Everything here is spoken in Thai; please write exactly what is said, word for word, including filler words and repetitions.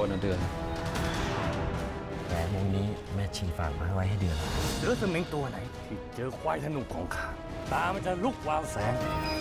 คนนะเดือนแหวนวงนี้แม่ชีฝากมาไว้ให้เดือนเสือสมิงตัวไหนที่เจอควายธนูของข้าตามันจะลุกวาวแสง